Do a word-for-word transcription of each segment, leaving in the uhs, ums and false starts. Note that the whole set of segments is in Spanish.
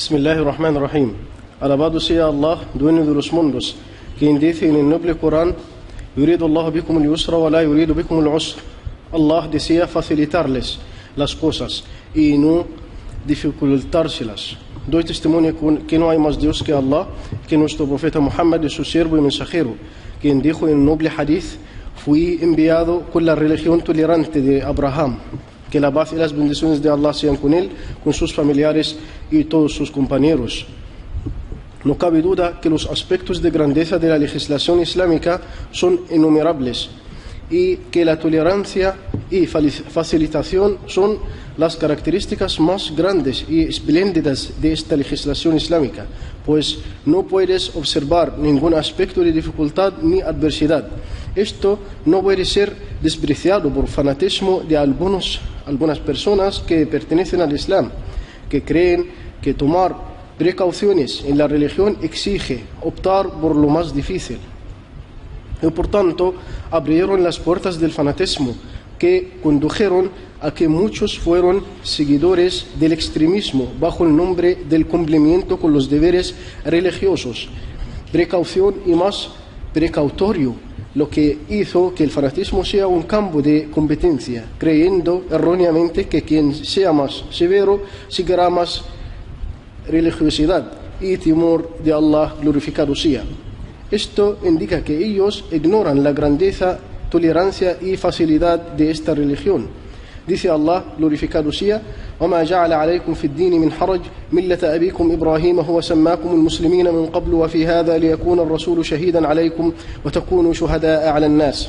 Bismillahirrahmanirrahim. Alabado sea Allah, dueño de los mundos, quien dice en el noble Corán: Yuridu Allah bikum al-yusra wa la yuridu bikum al-usra. Allah desea facilitarles las cosas y no dificultárselas. Doy testimonio que no hay más Dios que Allah, que nuestro profeta Muhammad es su siervo y mensajero, quien dijo en el noble hadith: fui enviado con la religión tolerante de Abraham. Que la paz y las bendiciones de Allah sean con él, con sus familiares y todos sus compañeros. No cabe duda que los aspectos de grandeza de la legislación islámica son innumerables y que la tolerancia y facilitación son las características más grandes y espléndidas de esta legislación islámica, pues no puedes observar ningún aspecto de dificultad ni adversidad. Esto no puede ser despreciado por fanatismo de algunos, algunas personas que pertenecen al Islam, que creen que tomar precauciones en la religión exige optar por lo más difícil. Y por tanto, abrieron las puertas del fanatismo, que condujeron a que muchos fueron seguidores del extremismo bajo el nombre del cumplimiento con los deberes religiosos, precaución y más precautorio, lo que hizo que el fanatismo sea un campo de competencia, creyendo erróneamente que quien sea más severo seguirá más religiosidad y temor de Allah glorificado sea. Esto indica que ellos ignoran la grandeza, tolerancia y facilidad de esta religión. Dice Allah glorificado sea: وَمَا جَعَلَ عَلَيْكُمْ فِي الدِّينِ مِنْ حَرَجٍ مِلَّةَ أَبِيكُمْ إِبْرَاهِيمَ هُوَ سَمَّاكُمُ الْمُسْلِمِينَ مِنْ قَبْلُ وَفِي هَذَا لِيَكُونَ الرَّسُولُ شَهِيدًا عَلَيْكُمْ وَتَكُونُوا شُهَدَاءَ عَلَى النَّاسِ.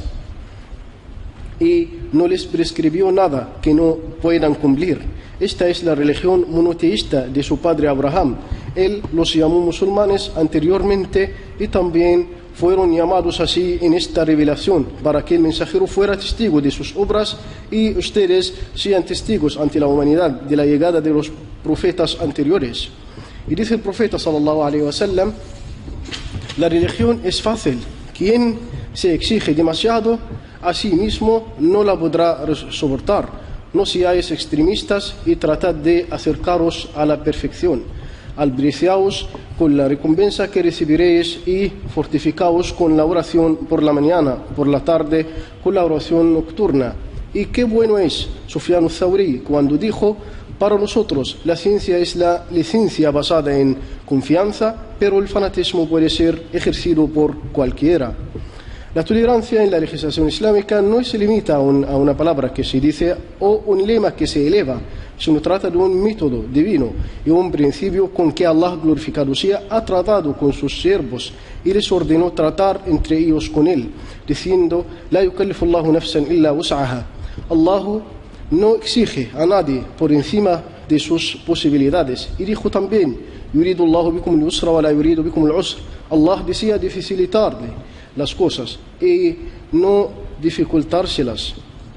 Y no les prescribió nada que no puedan cumplir. Esta es la religión monoteísta de su padre Abraham. Él los llamó musulmanes anteriormente y también fueron llamados así en esta revelación, para que el mensajero fuera testigo de sus obras y ustedes sean testigos ante la humanidad de la llegada de los profetas anteriores. Y dice el profeta sallallahu alaihi wasallam: la religión es fácil, quien se exige demasiado a sí mismo no la podrá soportar. No seáis extremistas y tratad de acercaros a la perfección. Albriciaos con la recompensa que recibiréis y fortificaos con la oración por la mañana, por la tarde, con la oración nocturna. Y qué bueno es Sufyan al-Thawri cuando dijo: para nosotros la ciencia es la licencia basada en confianza, pero el fanatismo puede ser ejercido por cualquiera. La tolerancia en la legislación islámica no se limita a, un, a una palabra que se dice o un lema que se eleva, sino trata de un método divino y un principio con que Allah glorificado sea ha tratado con sus siervos y les ordenó tratar entre ellos con él, diciendo: La yukallifu Allahu nafsan illa wus'aha. Allah no exige a nadie por encima de sus posibilidades. Y dijo también: Yuridu Allahu bikum al-yusra wa la yuridu bikum al-usra. Allah desea facilitarle las cosas y no dificultárselas.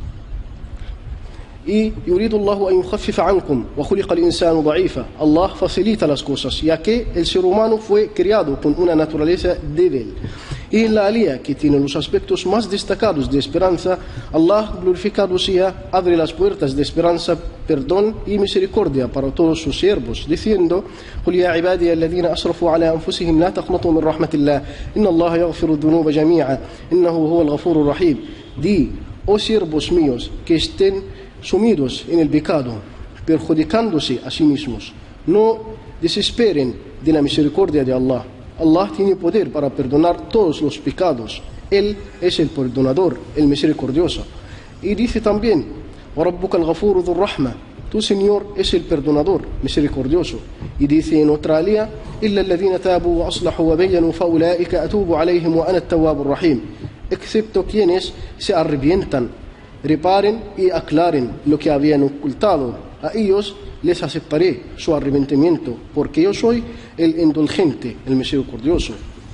Y yuridu Allahu an yukhaffifa ankum wa khuliqa al-insanu da'ifa. Allah facilita las cosas, ya que el ser humano fue creado con una naturaleza débil. Y en la alía, que tiene los aspectos más destacados de esperanza, Allah glorificado sea abre las puertas de esperanza, perdón y misericordia para todos sus siervos, diciendo: قُلْ يَا عِبَادِيَ الَّذِينَ أَسْرَفُوا عَلَى أَنفُسِهِمْ لَا تَقْنَطُوا مِنْ رَحْمَةِ اللَّهِ إِنَّ اللَّهَ يَغْفِرُ الذُّنُوبَ جَمِيعًا إِنَّهُ هُوَ الْغَفُورُ الرَّحِيمُ. Di, oh siervos míos, que estén sumidos en el pecado, perjudicándose a sí mismos, no desesperen de la misericordia de Allah. Allah tiene poder para perdonar todos los pecados. Él es el perdonador, el misericordioso. Y dice también: وَرَبُّكَ الْغَفُورُ ذُو الرَّحْمَةِ. Tu Señor es el perdonador, misericordioso. Y dice en otra alía: إِلَّا الَّذِينَ تَابُوا وَأَصْلَحُوا وَبَيَّنُوا فَأُولَٰئِكَ أَتُوبُ عَلَيْهِمْ وَأَنَا التَّوَّابُ الرَّحِيمُ. Excepto quienes se arrepientan, reparen y aclaren lo que habían ocultado. A ellos les aceptaré su arrepentimiento, porque yo soy el indulgente, el misericordioso.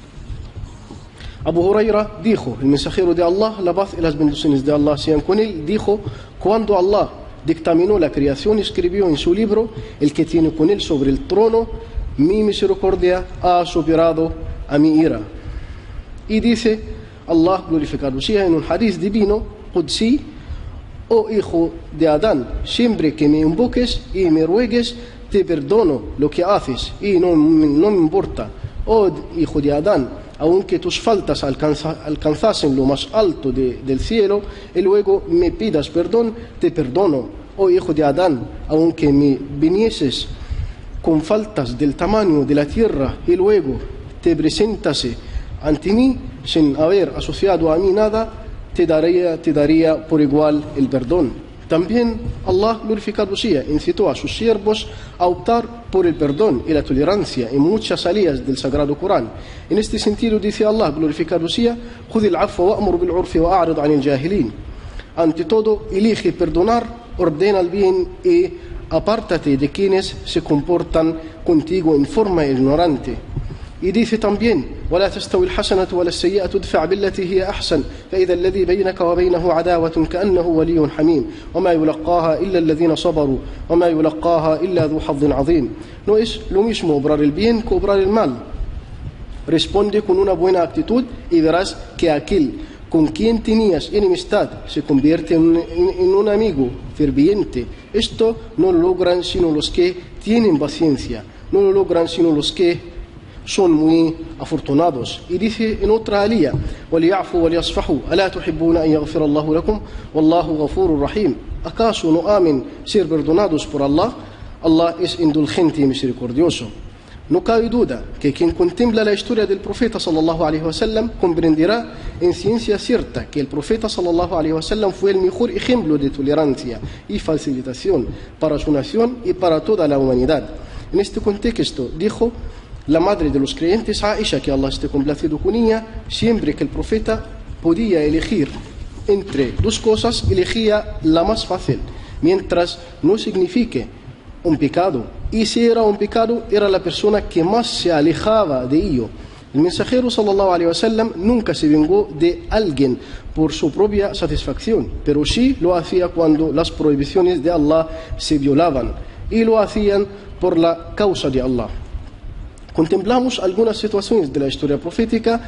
Abu Huraira dijo: el mensajero de Allah, la paz y las bendiciones de Allah sean con él, dijo: cuando Allah dictaminó la creación, escribió en su libro: el que tiene con él sobre el trono, mi misericordia ha superado a mi ira. Y dice Allah glorificado sea en un hadith divino, Qudsi: oh hijo de Adán, siempre que me invoques y me ruegues, te perdono lo que haces y no, no me importa. Oh hijo de Adán, aunque tus faltas alcanza, alcanzasen lo más alto de, del cielo y luego me pidas perdón, te perdono. Oh hijo de Adán, aunque me vinieses con faltas del tamaño de la tierra y luego te presentase ante mí sin haber asociado a mí nada, te daría, te daría por igual el perdón. También Allah, glorificado sea, incitó a sus siervos a optar por el perdón y la tolerancia en muchas salidas del Sagrado Corán. En este sentido dice Allah, glorificado sea, خُذِ الْعَفْوَ وَأْمُرْ بِالْعُرْفِ وَأَعْرِضْ عَنِ الْجَاهِلِينَ. Ante todo, elige perdonar, ordena el bien y apártate de quienes se comportan contigo en forma ignorante. Y dice también, ولا تستوي الحسنة ولا السيئة ادفع بالتي هي أحسن فإذا الذي بينك وبينه عداوة كأنه ولي حميم وما يلقاها إلا الذين صبروا وما يلقاها إلا ذو حظ عظيم. No es lo mismo obrar el bien que obrar el mal. Responde con una buena actitud y verás que aquel con quien tenías enemistad se convierte en un, en, en un amigo ferviente. Esto no lo logran sino los que tienen paciencia, no lo logran sino los que son muy afortunados. Y dice en otra alía, وَلِيَعْفُوا وَلِيَصْفَحُوا أَلَا تُحِبُّونَ أَنْ يَغْفِرَ اللَّهُ لَكُمْ وَاللَّهُ غَفُورٌ رَحِيمٌ. ¿Acaso no amen ser perdonados por Allah? Allah es indulgente y misericordioso. No cabe duda que quien contempla la historia del profeta sallallahu alaihi wasallam comprenderá en ciencia cierta que el profeta sallallahu alaihi wasallam fue el mejor ejemplo de tolerancia y facilitación para su nación y para toda la humanidad. En este contexto dijo la madre de los creyentes, Aisha, que Allah esté complacido con ella, siempre que el profeta podía elegir entre dos cosas, elegía la más fácil, mientras no signifique un pecado. Y si era un pecado, era la persona que más se alejaba de ello. El mensajero sallallahu alaihi wasallam nunca se vengó de alguien por su propia satisfacción, pero sí lo hacía cuando las prohibiciones de Allah se violaban, y lo hacían por la causa de Allah. Contemplamos algunas situaciones de la historia profética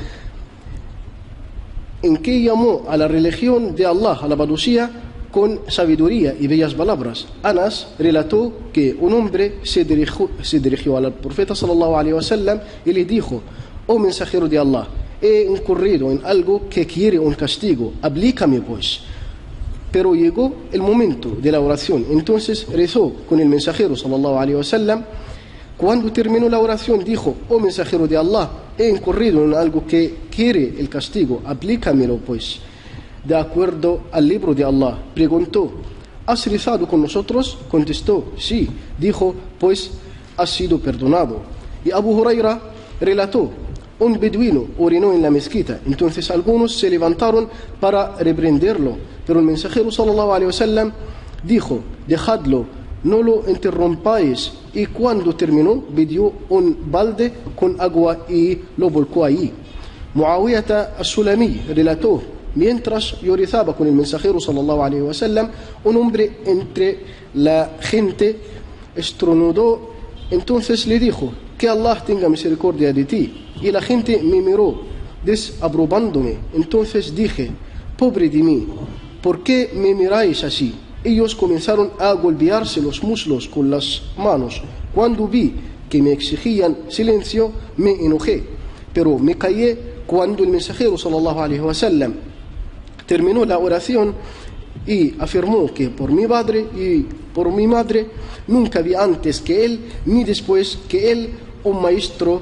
en que llamó a la religión de Allah, alabado sea, con sabiduría y bellas palabras. Anas relató que un hombre se dirigió, se dirigió al profeta sallallahu alaihi wasallam y le dijo: oh mensajero de Allah, he incurrido en algo que quiere un castigo, aplícame pues. Pero llegó el momento de la oración, entonces rezó con el mensajero sallallahu alaihi wasallam. Cuando terminó la oración dijo: oh mensajero de Allah, he incurrido en algo que quiere el castigo, aplícamelo pues. De acuerdo al libro de Allah, preguntó: ¿has rezado con nosotros? Contestó: sí. Dijo: pues has sido perdonado. Y Abu Huraira relató: un beduino orinó en la mezquita, entonces algunos se levantaron para reprenderlo, pero el mensajero sallallahu alaihi wasallam dijo: dejadlo, no lo interrumpáis. Y cuando terminó, pidió un balde con agua y lo volcó allí. Muawiyah as-Sulami relató: mientras yo rezaba con el mensajero sallallahu alaihi wasallam, un hombre entre la gente estornudó, entonces le dijo: que Allah tenga misericordia de ti. Y la gente me miró desaprobándome. Entonces dije: pobre de mí, ¿por qué me miráis así? Ellos comenzaron a golpearse los muslos con las manos. Cuando vi que me exigían silencio, me enojé, pero me callé cuando el mensajero sallallahu alaihi wasallam terminó la oración y afirmó que por mi padre y por mi madre nunca vi antes que él ni después que él un maestro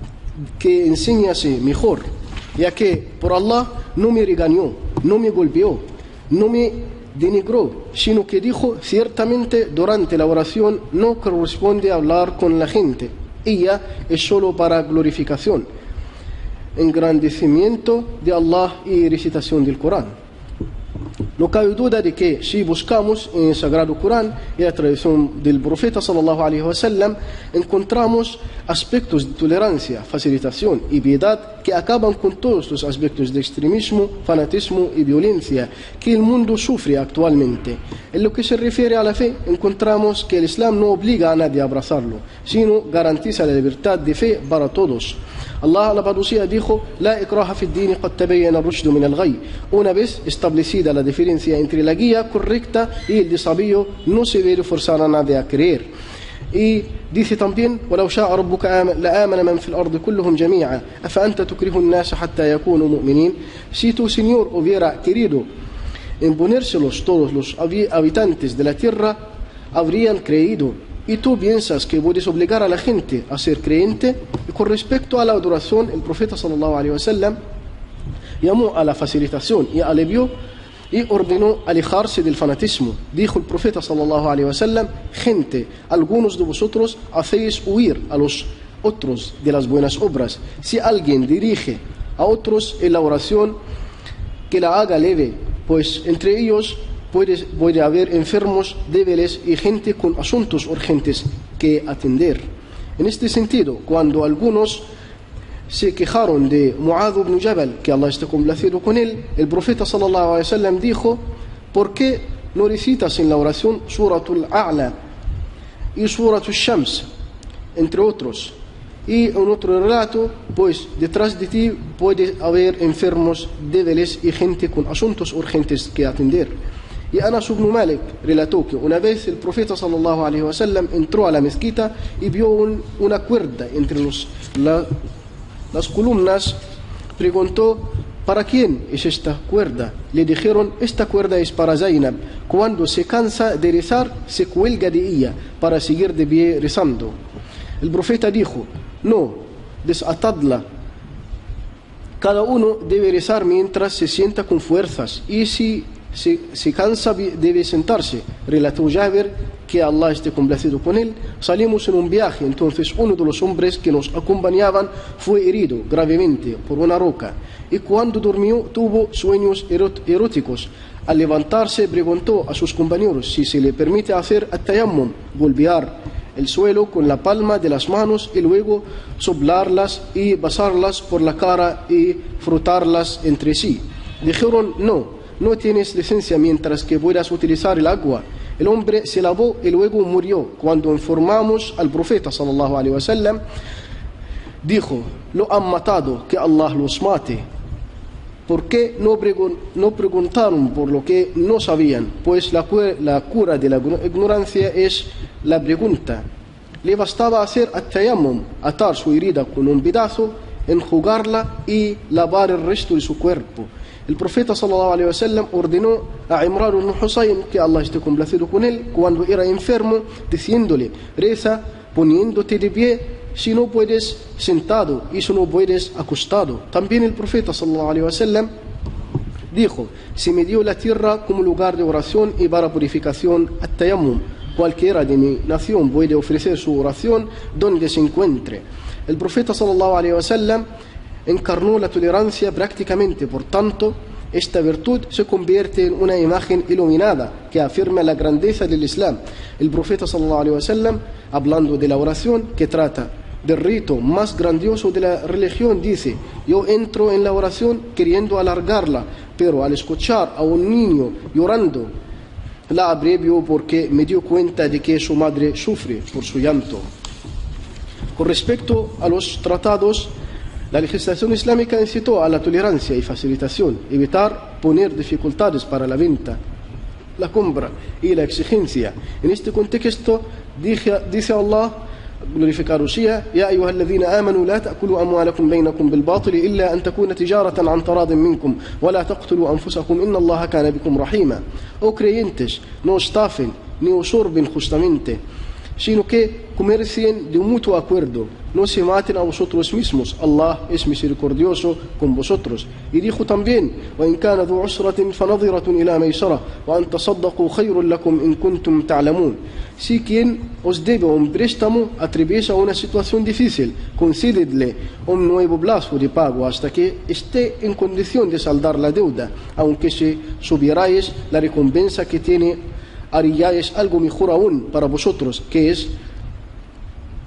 que enseñase mejor, ya que por Allah no me regañó, no me golpeó, no me denigró, sino que dijo: ciertamente durante la oración no corresponde hablar con la gente, ella es solo para glorificación, engrandecimiento de Allah y recitación del Corán. No cabe duda de que si buscamos en el Sagrado Corán y la tradición del profeta sallallahu alaihi wasallam, encontramos aspectos de tolerancia, facilitación y piedad que que acaban con todos los aspectos de extremismo, fanatismo y violencia que el mundo sufre actualmente. En lo que se refiere a la fe, encontramos que el Islam no obliga a nadie a abrazarlo, sino garantiza la libertad de fe para todos. Allah la Parucía dijo: La ikraha fi ad-din qad tabayyana ar-rushd min al-ghayy. Una vez establecida la diferencia entre la guía correcta y el desvío, no se debe forzar a nadie a creer. Y dice también: وَلَوْ شَاءَ رَبُّكَ لَآمَنَ مَنْ فِي الْأَرْضِ كُلُّهُمْ جَمِيعًا أَفَأَنْتَ تُكْرِهُ النَّاسَ حَتَّى يَكُونُوا مُؤْمِنِينَ. Si tu Señor hubiera querido imponérselos todos los habitantes de la tierra, habrían creído. Y tú piensas que puedes obligar a la gente a ser creyente. Y con respecto a la adoración, el profeta sallallahu alaihi wasallam llamó a la facilitación y alivió y ordenó alejarse del fanatismo. Dijo el profeta sallallahu alaihi wasallam: gente, algunos de vosotros hacéis huir a los otros de las buenas obras. Si alguien dirige a otros en la oración, que la haga leve, pues entre ellos Puede, puede haber enfermos, débiles y gente con asuntos urgentes que atender. En este sentido, cuando algunos se quejaron de Mu'adh ibn Jabal, que Allah esté complacido con él, el profeta sallallahu alaihi wasallam dijo: ¿por qué no recitas en la oración Suratul A'la y Suratul Shams, entre otros? Y en otro relato, pues detrás de ti puede haber enfermos, débiles y gente con asuntos urgentes que atender. Y Anas ibn Malik relató que una vez el profeta sallallahu alaihi wasallam entró a la mezquita y vio un, una cuerda entre los, la, las columnas. Preguntó: ¿para quién es esta cuerda? Le dijeron: esta cuerda es para Zainab. Cuando se cansa de rezar, se cuelga de ella para seguir de pie rezando. El profeta dijo: no, desatadla. Cada uno debe rezar mientras se sienta con fuerzas, y si Si, si cansa debe sentarse. Relató Jabir, que Allah esté complacido con él: salimos en un viaje, entonces uno de los hombres que nos acompañaban fue herido gravemente por una roca, y cuando durmió tuvo sueños eróticos. Al levantarse preguntó a sus compañeros si se le permite hacer at-tayammum, golpear el suelo con la palma de las manos y luego soplarlas y pasarlas por la cara y frotarlas entre sí. Dijeron: no, no tienes licencia mientras que puedas utilizar el agua. El hombre se lavó y luego murió. Cuando informamos al profeta sallallahu alaihi wasallam, dijo: lo han matado, que Allah los mate. ¿Por qué no, pregun no preguntaron por lo que no sabían? Pues la, cu la cura de la ignorancia es la pregunta. Le bastaba hacer at-tayammum, atar su herida con un pedazo, enjugarla y lavar el resto de su cuerpo. El profeta sallallahu alaihi wasallam ordenó a Imran ibn Husayn, que Allah esté complacido con él, cuando era enfermo, diciéndole: reza poniéndote de pie, si no puedes sentado y si no puedes acostado. También el profeta sallallahu alaihi wasallam dijo: se me dio la tierra como lugar de oración y para purificación at-tayammum. Cualquiera de mi nación puede ofrecer su oración donde se encuentre. El profeta sallallahu alaihi wasallam encarnó la tolerancia prácticamente. Por tanto, esta virtud se convierte en una imagen iluminada que afirma la grandeza del Islam. El profeta sallallahu alaihi wasallam, hablando de la oración, que trata del rito más grandioso de la religión, dice: yo entro en la oración queriendo alargarla, pero al escuchar a un niño llorando, la abrevio porque me dio cuenta de que su madre sufre por su llanto. Con respecto a los tratados, la legislación islámica incitó a la tolerancia y facilitación, evitar poner dificultades para la venta, la compra y la exigencia. En este contexto dice, dice Allah, glorificado sea: Ya ayuha alladhina amanu la ta'kulu amwalakum bainakum bil batil illa an takuna tijaratan an taradin minkum wa la taqtulu anfusakum inna Allaha kana bikum rahima. Oh creyentes, no estafen ni usurben justamente, sino que comercien de un mutuo acuerdo, no se maten a vosotros mismos, Allah es misericordioso con vosotros. Y dijo también: وَإِنْ كَانَ ذُو عُسْرَةٍ فَنَظِرَةٌ إِلَى مَيْسَرَةٍ وَأَنْ تَصَدَّقُوا خَيْرٌ لَكُمْ إِنْ كُنْتُمْ تَعْلَمُونَ. Si quien os debe un préstamo atraviesa una situación difícil, concededle un nuevo plazo de pago hasta que esté en condición de saldar la deuda, aunque si subierais la recompensa que tiene, haríais algo mejor aún para vosotros, que es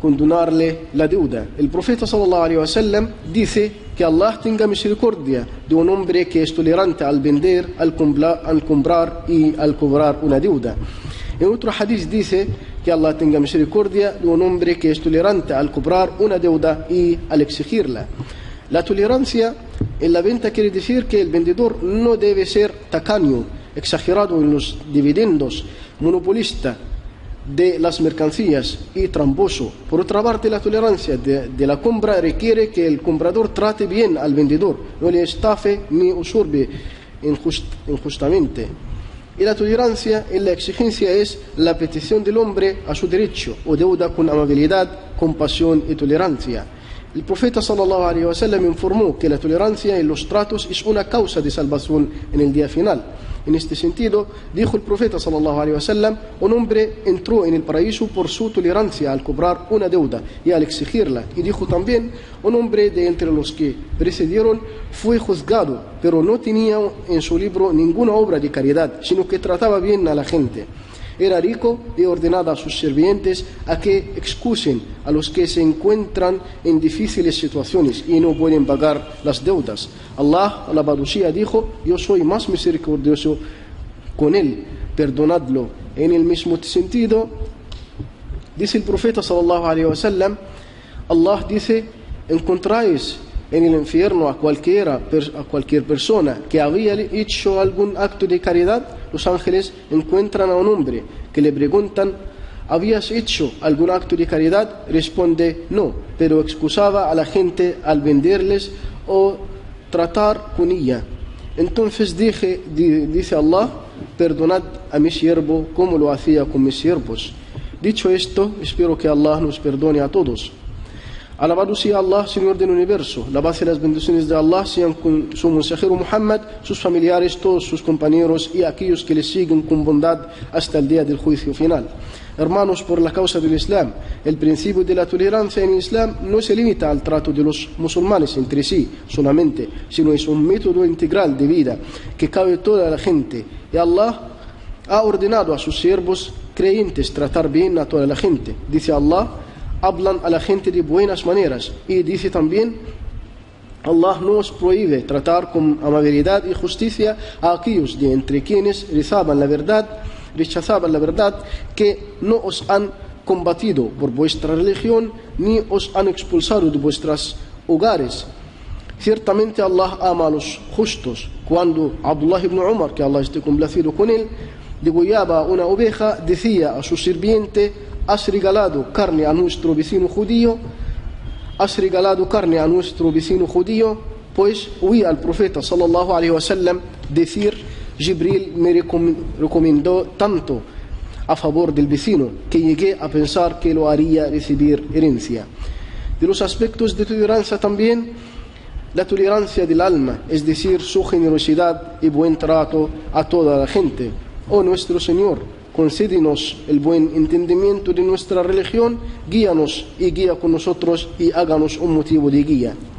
condonarle la deuda. El profeta sallallahu alaihi wasallam dice que Allah tenga misericordia de un hombre que es tolerante al vender, al comprar, al comprar y al cobrar una deuda. En otro hadith dice que Allah tenga misericordia de un hombre que es tolerante al cobrar una deuda y al exigirla. La tolerancia en la venta quiere decir que el vendedor no debe ser tacaño, exagerado en los dividendos, monopolista de las mercancías y tramposo. Por otra parte, la tolerancia de, de la compra requiere que el comprador trate bien al vendedor, no le estafe ni usurpe injust, injustamente. Y la tolerancia en la exigencia es la petición del hombre a su derecho o deuda con amabilidad, compasión y tolerancia. El profeta sallallahu alaihi wasallam informó que la tolerancia en los tratos es una causa de salvación en el día final. En este sentido, dijo el profeta sallallahu alaihi wasallam, un hombre entró en el paraíso por su tolerancia al cobrar una deuda y al exigirla. Y dijo también, un hombre de entre los que precedieron fue juzgado, pero no tenía en su libro ninguna obra de caridad, sino que trataba bien a la gente. Era rico y ordenaba a sus sirvientes a que excusen a los que se encuentran en difíciles situaciones y no pueden pagar las deudas. Allah, alabado sea, dijo, yo soy más misericordioso con él, perdonadlo. En el mismo sentido, dice el profeta sallallahu alaihi wasallam, Allah dice, encontráis en el infierno a cualquiera, a cualquier persona que había hecho algún acto de caridad. Los ángeles encuentran a un hombre que le preguntan, ¿habías hecho algún acto de caridad? Responde, no, pero excusaba a la gente al venderles o tratar con ella. Entonces dije, dice Allah, perdonad a mi siervo como lo hacía con mis siervos. Dicho esto, espero que Allah nos perdone a todos. Alabado sea Allah, Señor del universo. La paz y las bendiciones de Allah sean con su mensajero Muhammad, sus familiares, todos sus compañeros y aquellos que le siguen con bondad hasta el día del juicio final. Hermanos, por la causa del Islam, el principio de la tolerancia en el Islam no se limita al trato de los musulmanes entre sí solamente, sino es un método integral de vida que cabe toda la gente. Y Allah ha ordenado a sus siervos creyentes tratar bien a toda la gente. Dice Allah, hablan a la gente de buenas maneras. Y dice también, Allah nos prohíbe tratar con amabilidad y justicia a aquellos de entre quienes rezaban la verdad, rechazaban la verdad, que no os han combatido por vuestra religión, ni os han expulsado de vuestros hogares. Ciertamente Allah ama a los justos. Cuando Abdullah ibn Umar, que Allah esté complacido con él, degollaba una oveja, decía a su sirviente, has regalado carne a nuestro vecino judío, has regalado carne a nuestro vecino judío, pues oí al profeta sallallahu alaihi wasallam decir, Jibril me recomendó tanto a favor del vecino que llegué a pensar que lo haría recibir herencia. De los aspectos de tolerancia también, la tolerancia del alma, es decir, su generosidad y buen trato a toda la gente. Oh nuestro Señor, concédenos el buen entendimiento de nuestra religión, guíanos y guía con nosotros y háganos un motivo de guía.